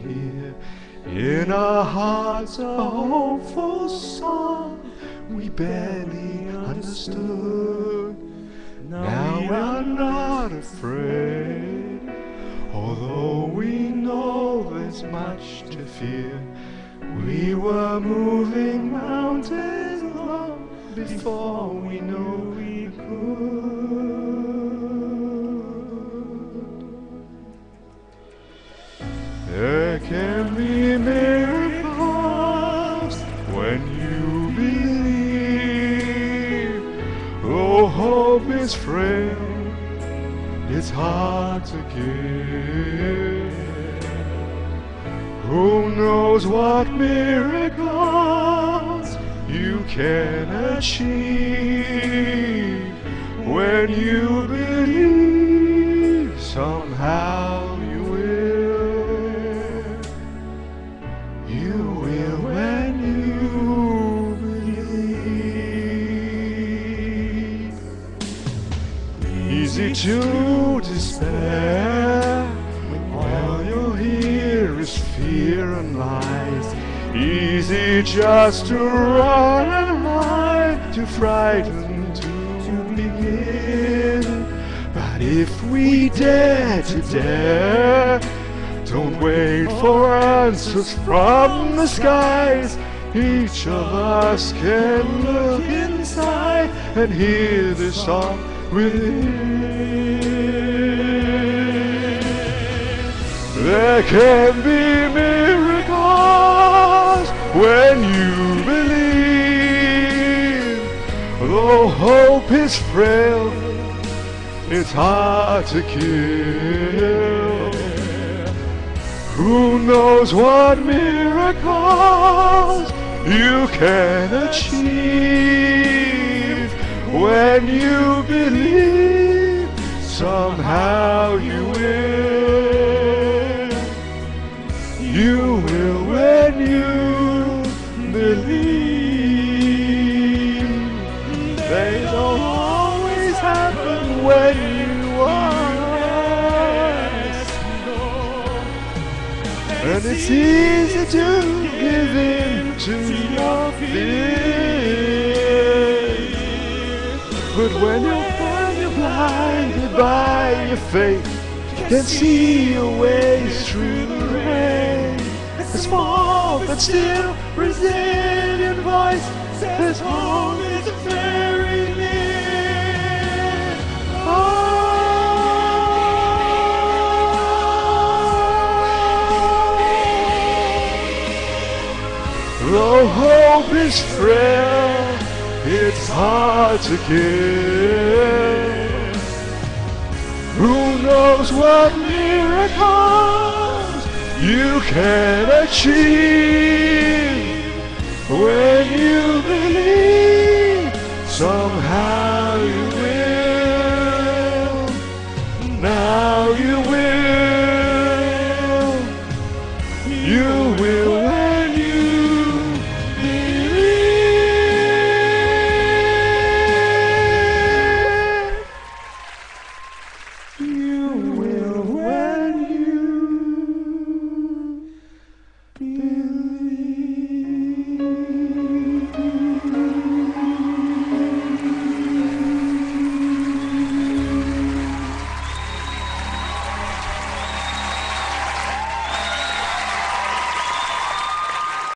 hear in our hearts a hopeful song we barely understood. Now we are not afraid, although we know there's much to fear. We were moving mountains long before we knew we could. There can be miracles when you believe. Though hope is frail, it's hard to give. Who knows what miracles you can achieve when you believe? Somehow you will. You will when you believe. Easy to despair when all you hear is fear and lies. Easy just to run and hide, too frightened to begin. But if we dare to dare, don't wait for answers from the skies. Each of us can look inside and hear the song within. There can be miracles when you believe. Though hope is frail, it's hard to kill. Who knows what miracles you can achieve when you believe? Somehow you will. You will when you believe. They don't always happen when you ask. And it's easy to give in to your fear. But when you're blinded by your faith, you can see your way through the rain. A small but still resilient voice says home is very near. Though hope is frail, it's hard to give. Who knows what miracles you can achieve